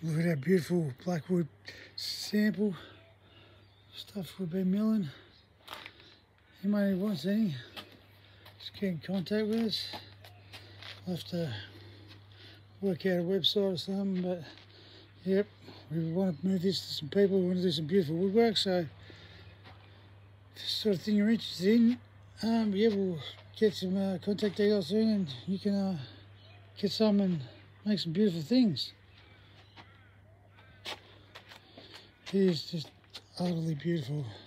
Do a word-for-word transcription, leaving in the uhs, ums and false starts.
Look at that beautiful blackwood sample stuff we've been milling. Anybody who wants any, just get in contact with us. I'll have to work out a website or something, but yep, we want to move this to some people who want to do some beautiful woodwork, so if this sort of thing you're interested in, um, yeah, we'll get some uh, contact details soon and you can uh, get some and make some beautiful things. It is just utterly beautiful.